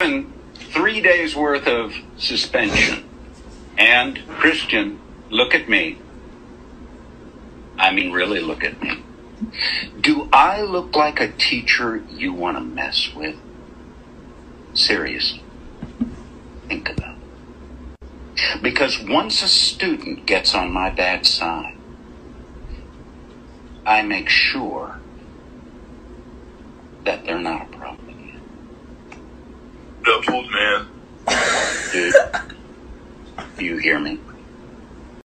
given 3 days worth of suspension. And Christian, look at me. I mean, really look at me. Do I look like a teacher you want to mess with? Seriously. Think about it. Because once a student gets on my bad side, I make sure that they're not a problem again. What up, old man? Dude, do you hear me?